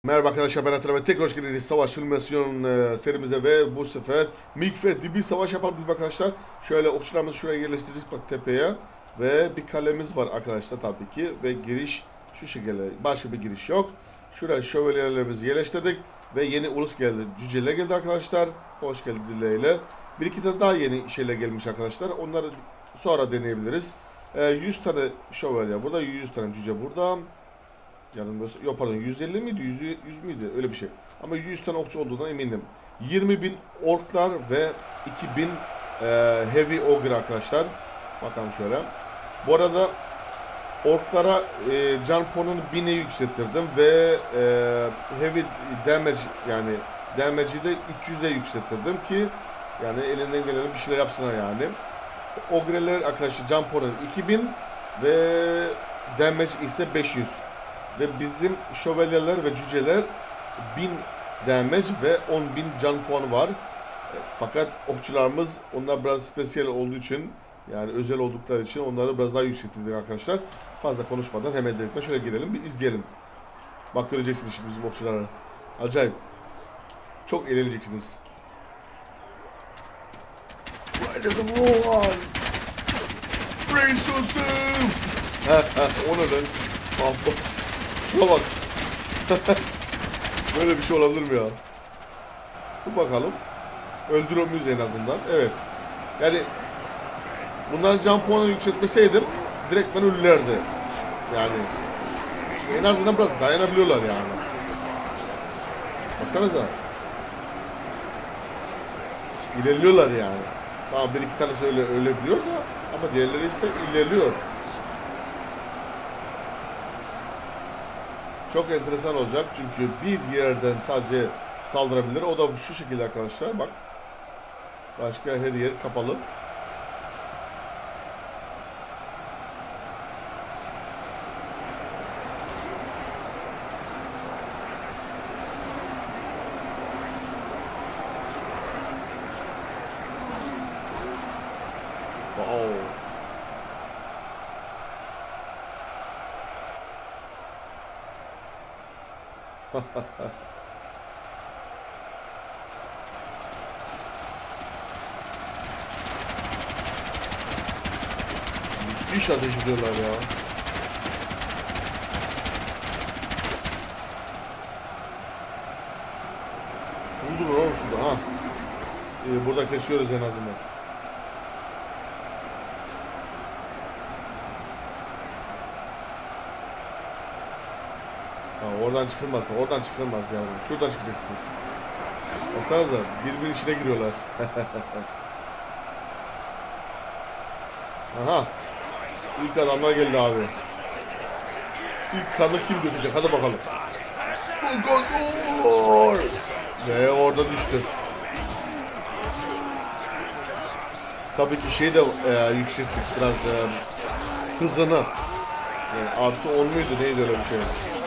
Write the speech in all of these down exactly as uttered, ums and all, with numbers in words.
Merhaba arkadaşlar, ben Atilla ve tekrar hoş geldiniz Savaş Simülasyon e, serimize ve bu sefer Milk ve Dibi savaş yapalım dedik arkadaşlar. Şöyle okçularımızı şuraya yerleştiririz bak tepeye ve bir kalemiz var arkadaşlar tabii ki ve giriş şu şekilde, başka bir giriş yok. Şuraya şövalyelerimizi yerleştirdik ve yeni ulus geldi, cüceler geldi arkadaşlar. Hoş geldi dileğiyle. Bir iki tane daha yeni şeyler gelmiş arkadaşlar, onları sonra deneyebiliriz. E, yüz tane şövalye burada, yüz tane cüce burada. Yanılmıyorsa, yok pardon, yüz elli miydi, yüz, yüz müydü, öyle bir şey. Ama yüz tane okçu olduğuna eminim. yirmi bin orklar ve iki bin e, heavy ogre arkadaşlar. Bakalım şöyle. Bu arada orklara e, can puanını bine yükselttirdim ve e, heavy damage, yani damage'i de üç yüze yükselttirdim ki yani elinden gelen bir şeyler yapsınlar yani. Ogreler arkadaşlar can puanı iki bin ve damage ise beş yüz. Ve bizim şövalyeler ve cüceler bin damage ve on bin can puanı var. Fakat okçularımız, onlar biraz spesiyel olduğu için, yani özel oldukları için onları biraz daha yükselttik arkadaşlar. Fazla konuşmadan hemen direktmen şöyle girelim, bir izleyelim. Bak göreceksiniz şimdi bizim okçulara. Acayip. Çok eğleneceksiniz. Brace yourselves! O neden? Şuna bak. Böyle bir şey olabilir mi ya? Dur bakalım. Öldürüyor muyuz en azından? Evet. Yani bunların can puanını yükseltmeseydim direkt ben ölürlerdi. Yani en azından biraz dayanabiliyorlar yani. Baksanıza. İlerliyorlar yani. Tamam, bir iki tanesi öyle ölebiliyor da ama diğerleri ise ilerliyor. Çok enteresan olacak çünkü bir yerden sadece saldırabilir. O da şu şekilde arkadaşlar, bak. Başka her yer kapalı. Wow. Müthiş ateş ediyorlar ya. Vurdu mu oğlum şurada ha? Ee, burada kesiyoruz en azından. Ha, oradan çıkılmaz, oradan çıkılmaz yani. Şuradan çıkacaksınız. Baksanıza, birbirinin içine giriyorlar. Aha. İlk adamlar geldi abi. İlk kanı kim dökecek? Hadi bakalım. Ve orada düştü. Tabii ki şeyi de e, yükselttik biraz e, hızını. Yani artı on muydu, neydi öyle bir şey.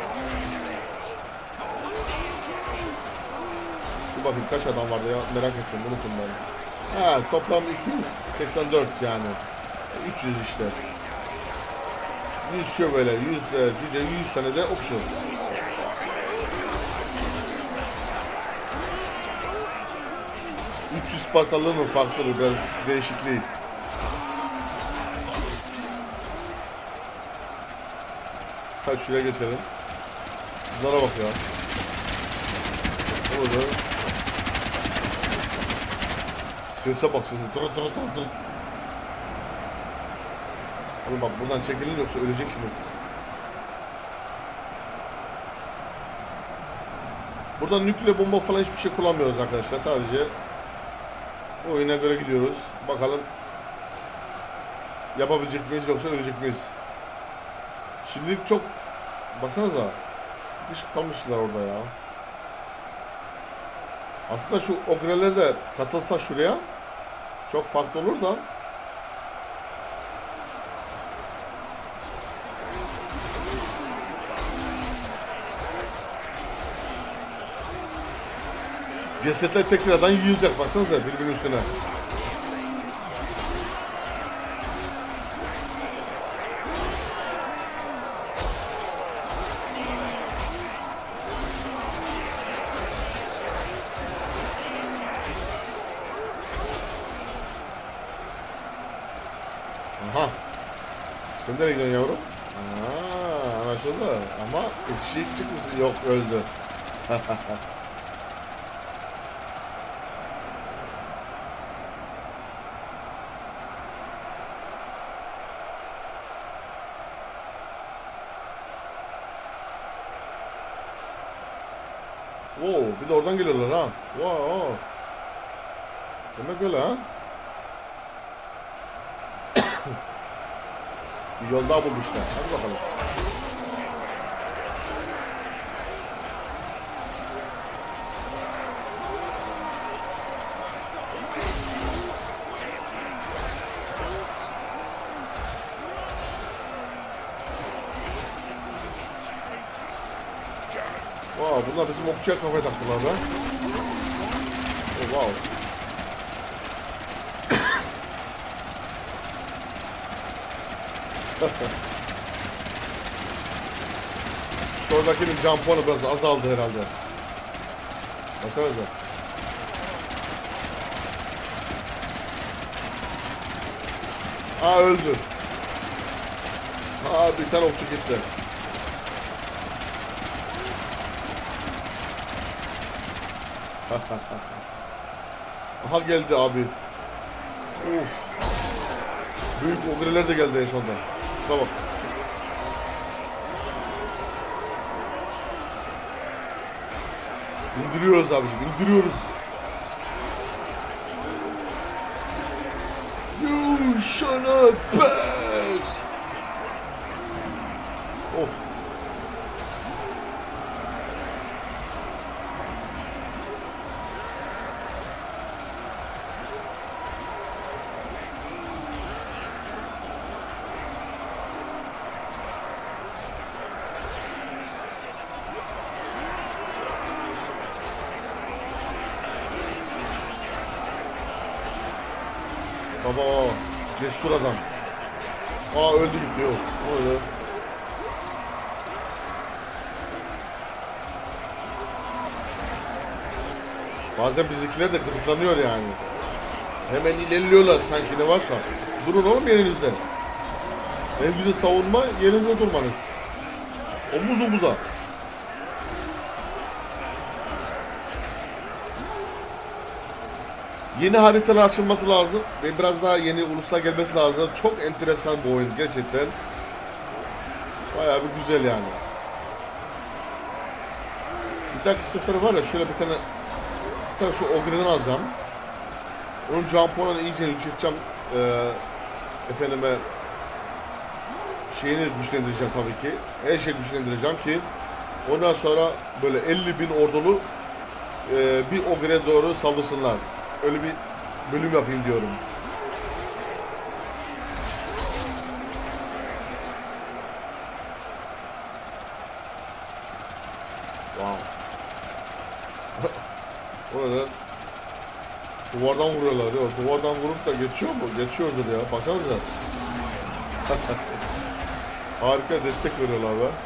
Bir bakayım kaç adam vardı ya, merak ettim, unuttum ben. Ha, toplam iki yüz seksen dört yani. üç yüz işte. yüz şövalye, yüz e, cüce, yüz tane de okçu. üç yüz Spartalı'nın farklı biraz değişikliği. Hadi şuraya geçelim. Bunlara bak ya. Orada. Sese bak, sese. Dur dur dur dur. Oğlum bak, buradan çekilin yoksa öleceksiniz. Burada nükleer bomba falan hiçbir şey kullanmıyoruz arkadaşlar. Sadece oyuna göre gidiyoruz. Bakalım yapabilecek miyiz yoksa ölecek miyiz? Şimdilik çok, baksanıza, sıkışıp kalmışlar orada ya. Aslında şu ogreler de katılsa şuraya çok farklı olur da. Cesetler tekrardan yığılacak, baksanıza birbirinin üstüne. Sen nereye gidiyorsun yavrum? Aaa anlaşıldı. Ama yetişik çıkmışsın. Yok öldü. Oo, bir de oradan geliyorlar ha. Wow. Demek öyle ha. Bir yol daha bulmuşlar. Hadi bakalım. Wow, bunlar bizim okçuya kafaya taktılar be. Oh, wow. Şuradakinin can puanı biraz azaldı herhalde. Baksanıza. Aa öldü. Aa bir tane okçu gitti. Aha geldi abi. Uf. Büyük ogreler de geldi en sonunda. Tamam. İndiriyoruz abiciğim, indiriyoruz. You shall pass. Of. Baba o cesur adam. Aa öldü gitti yok. Öyle. Bazen bizimkiler de gıdıklanıyor yani. Hemen ilerliyorlar sanki ne varsa. Durun oğlum yerinizde. En güzel savunma yerinizde durmanız. Omuz omuza. Yeni haritalar açılması lazım ve biraz daha yeni uluslar gelmesi lazım. Çok enteresan bir oyun gerçekten. Bayağı bir güzel yani. Bir dahaki sefer var ya şöyle bir tane bir tane şu ogre'den alacağım. Onun can puanını iyice yükselteceğim. Ee, efendime şeyini güçlendireceğim tabii ki. Her şeyi güçlendireceğim ki ondan sonra böyle elli bin ordulu e, bir ogre'ye doğru saldırsınlar. Öyle bir bölüm yapayım diyorum. Wow. Orada duvardan vuruyorlar ya. Duvardan vurup da geçiyor mu? Geçiyordur ya. Baksanıza. Harika destek veriyorlar be.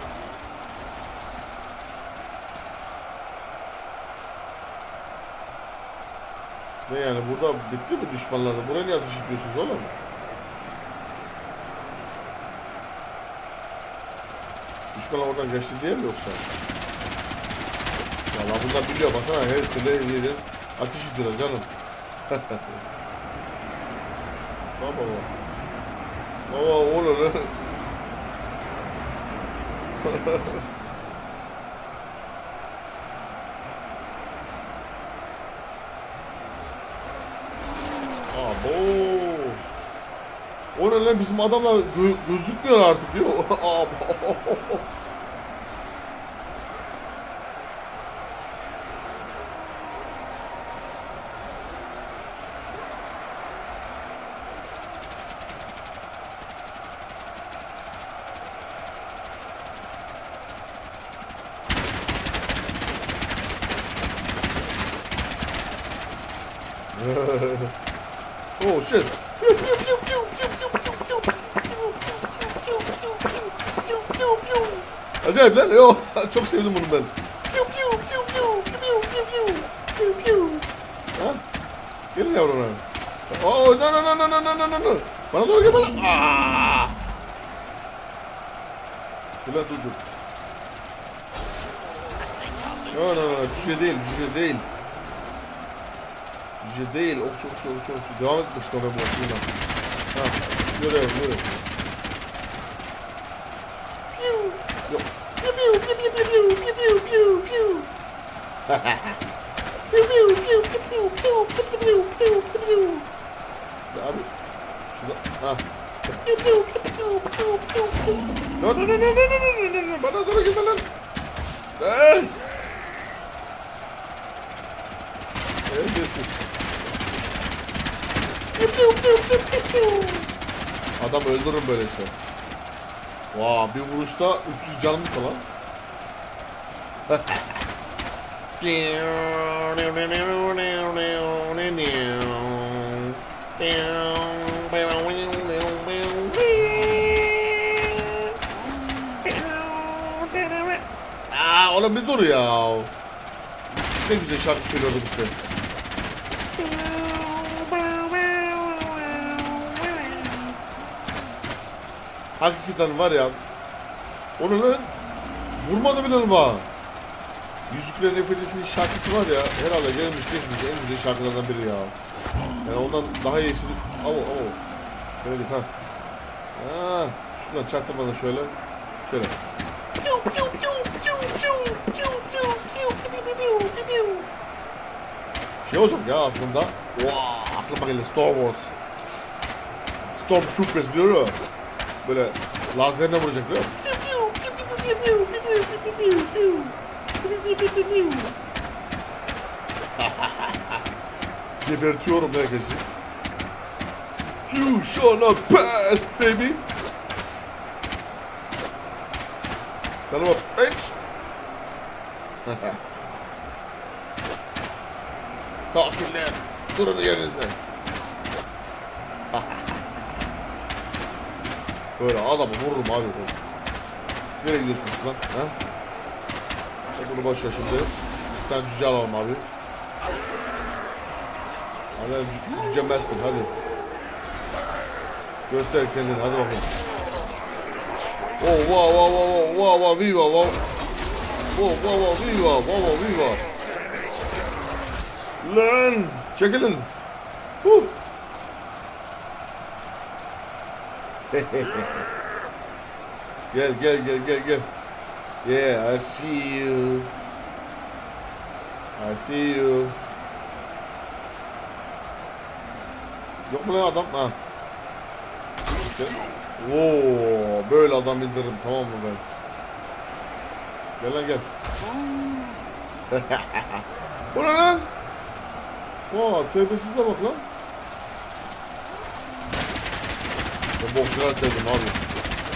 Ne yani burada bitti mi düşmanlarda? Buraya niye ateş ediyorsunuz oğlum? Düşmanlar oradan geçti diye mi yoksa? Valla bunlar biliyor baksana her türlü yiyeceğiz. Ateş ediyorlar canım. Baba baba. Baba oğlum. Abo. O ne lan bizim adamlar gö gözükmüyor artık diyor. Abo. Oh shit. Acayip lan. Yo, çok sevdim bunu ben. Ha? Gelin yavrum. Oh no no no no no no no no. Bana doğru gel bana. Aa! Dur lan dur dur. No no no cüce değil cüce değil. Cüce değil okçu okçu okçu okçu. Devam etmek istiyorum ben bu okçuyla. Ha görev görev. Yok. Piu piu piu piu piu piu piu piu piu. Piu piu piu piu piu piu piu piu piu piu. Abi şurada ha. Piu piu piu piu piu piu. No no no no no no no no bana doğru gitme lan. Hey. Neredesiz? Adam öldürürüm böyle şey. Vaa bir vuruşta üç yüz canım falan. Aa oğlum bir dur ya. Ne güzel şarkı söylüyordum işte. Hakikaten var ya. Onu lan vurmadı bile var. Yüzüklerin Efendisi'nin şarkısı var ya. Herhalde gelmiş geçmiş en güzel şarkılardan biri ya. Yani ondan daha iyisi. Avo avo. Şöyle git ha. Ha, şuradan çaktırmadan şöyle. Şöyle. Şey olacak ya aslında. Wow, aklıma geldi Star Wars. Stormtroopers biliyor musun? Böyle lazerine vuracak biliyor musun? Gebertiyorum herkesi. You shall not pass baby. Tamam bitch. Kafirler durun yerinizde. Böyle adamı vururum abi. Nereye gidiyorsunuz lan? Ha? Bunu boş ver şimdi. Bir tane cüce alalım abi. Hadi cü cücemezsin hadi. Göster kendini hadi bakalım. Oh wow wow wow wow wow viva wow. Oh wow wow viva wow wow viva. Lan çekilin. Huh. Gel gel gel gel gel. Yeah, I see you. I see you. Yok mu lan adam? Ha. Oo, böyle adam indiririm tamam mı ben? Gel lan gel. Bu ne lan? Oo, tövbesize bak lan. Ben bokçular sevdim abi.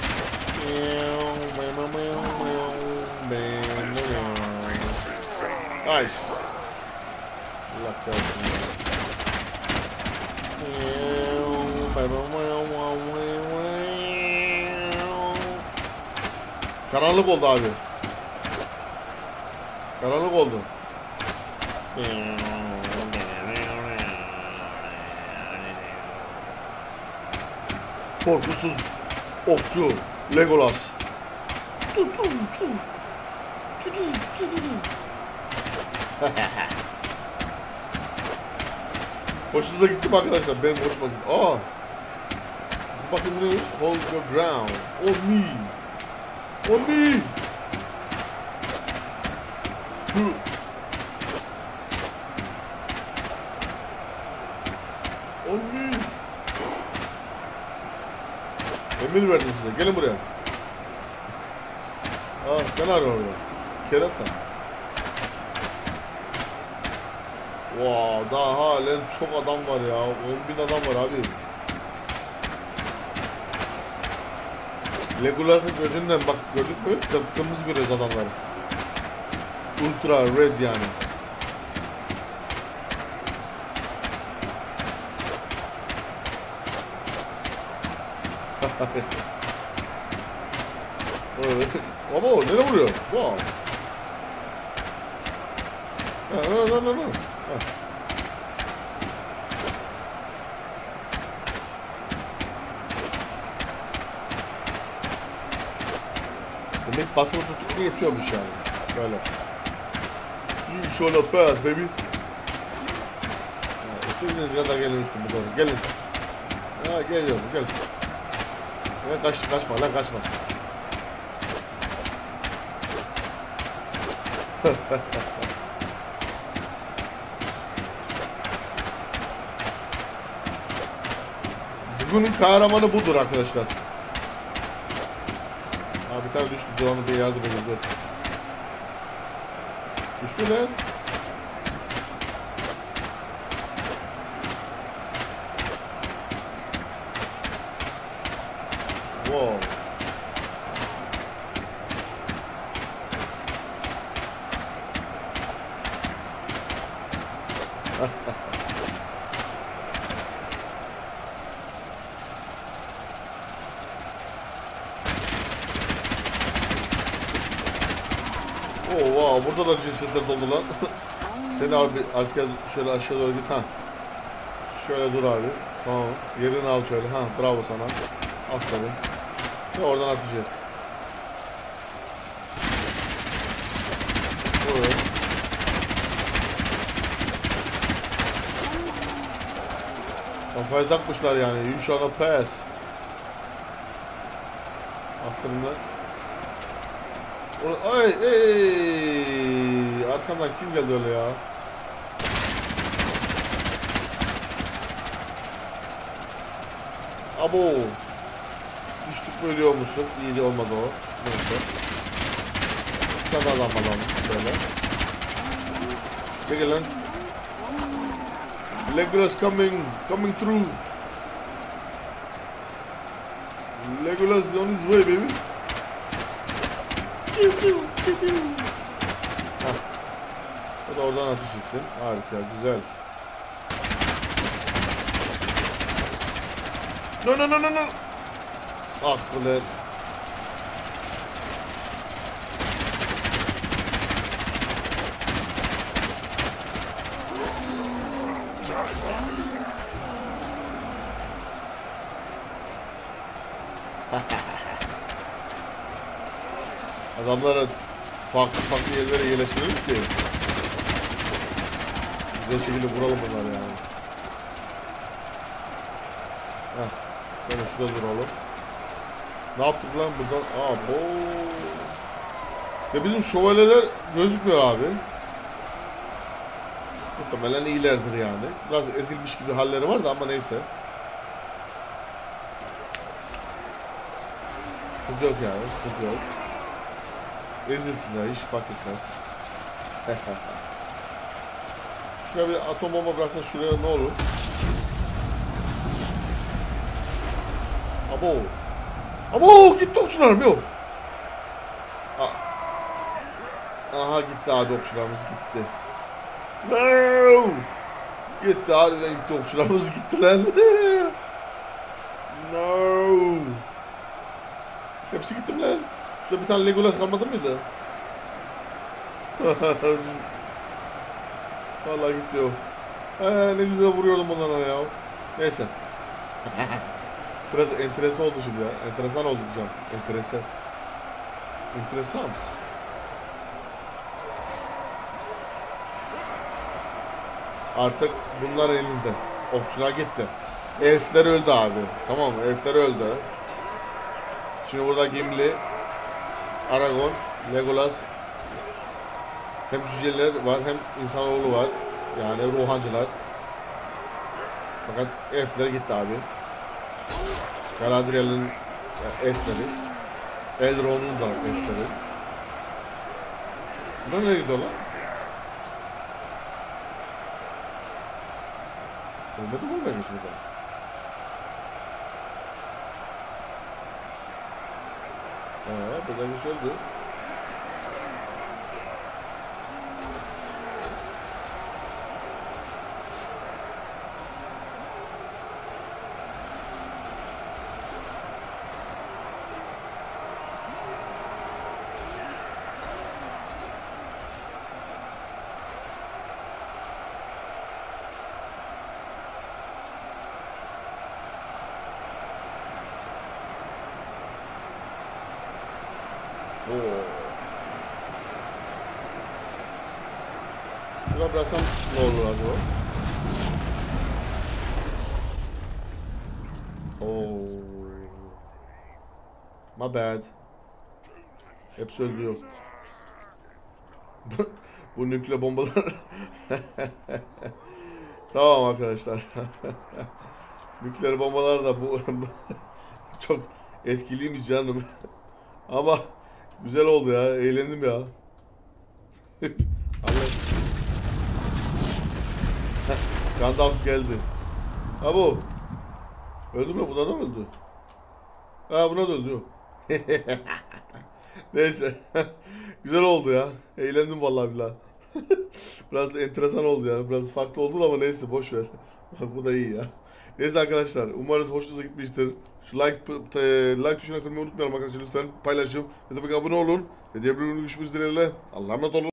Ay. Allah kahretsin. Karanlık oldu abi. Karanlık oldu. Korkusuz okçu Legolas. Hoşunuza gitti mi arkadaşlar? Benim hoşuma gitti. Aa. Bakın ne? Hold your ground. On me. On me. On me. Emir verdim size. Gelin buraya. Aa sen arıyor orada. Kerata. Wow, daha halen çok adam var ya. on bin adam var abi. Legolas'ın gözünden bak gördük mü? Kırmızı görüyoruz adamları. Ultra red yani. Ama o nereye vuruyor? Wow. Ha, no no no no. Ha. Demek basılı tuttuk mu yetiyormuş yani. Böyle. You show the pass baby. İstediğiniz kadar gelin üstüme doğru. Gelin. Ha geliyorum gel. Ya kaç kaçma lan kaçma. Bugünün kahramanı budur arkadaşlar. Abi bir tane düştü. Dur onu bir yardım edin. Dur. Düştü lan. Wow. Oo wow, burada da cesetler dolu lan. Sen abi arkaya şöyle aşağı doğru git ha. Şöyle dur abi. Tamam. Yerini al şöyle. Ha bravo sana. Aferin. Ve oradan ateş et. Buraya. Kafayı takmışlar yani. You shall not pass. Aferin lan. Ay ey. Arkamdan kim geldi öyle ya? Abo. Düştük mü ölüyor musun? İyi de olmadı o. Neyse. Bir tane adam alalım böyle. Çekil lan. Legolas coming. Coming through. Legolas on his way baby. Hah. O da oradan ateş etsin. Harika, güzel. No no no no no. Ah ulan. Adamlara farklı farklı yerlere yerleştirelim ki güzel şekilde vuralım bunları yani. Heh, sonra şurada duralım. Ne yaptık lan buradan? Aa bo. Ve bizim şövalyeler gözükmüyor abi. Muhtemelen iyilerdir yani. Biraz ezilmiş gibi halleri var da ama neyse. Sıkıntı yok yani, sıkıntı yok. Ezilsinler, hiç fark etmez. Şuraya bir atom bomba bıraksan şuraya ne olur? Abo. Abo gitti okçularım yok. Aha gitti abi okçularımız gitti. No! Gitti harbiden gitti okçularımız gitti lan. No! Hepsi gitti mi lan? Şurada bir tane Legolas kalmadı mıydı? Vallahi gitti o. Ee, ne güzel vuruyordum onlara ya. Neyse. Biraz enteresan oldu şimdi ya. Enteresan oldu diyeceğim. Enteresan. Enteresan. Artık bunlar elinde. Okçular gitti. Elfler öldü abi. Tamam mı? Elfler öldü. Şimdi burada Gimli, Aragorn, Legolas, hem cüceler var hem insanoğlu var. Yani ruhancılar. Fakat elfler gitti abi. Galadriel'in elfleri. Elrond'un da elfleri. Bunlar nereye gidiyorlar? Ölmedi mi olmayacak şurada? Haa, buradan bir şey oldu. Oo. Şuna bıraksam ne olur acaba? Oo. My bad. Hepsi öldürüyor. Bu nükleer bombalar. Tamam arkadaşlar. Nükleer bombalar da bu çok etkiliymiş canım. Ama güzel oldu ya. Eğlendim ya. Gandalf geldi. Ha bu. Öldü mü? Buna da mı öldü? Ha buna da öldü. Yok. Neyse. Güzel oldu ya. Eğlendim vallahi billahi. Biraz enteresan oldu ya. Biraz farklı oldu ama neyse boş ver. Bu da iyi ya. Neyse arkadaşlar. Umarız hoşunuza gitmiştir. Şu like like tuşuna kırmayı unutmayalım arkadaşlar. Lütfen paylaşın. Ve tabii ki abone olun. Ve diğer bölümde görüşmek dileğiyle. Allah'a emanet olun.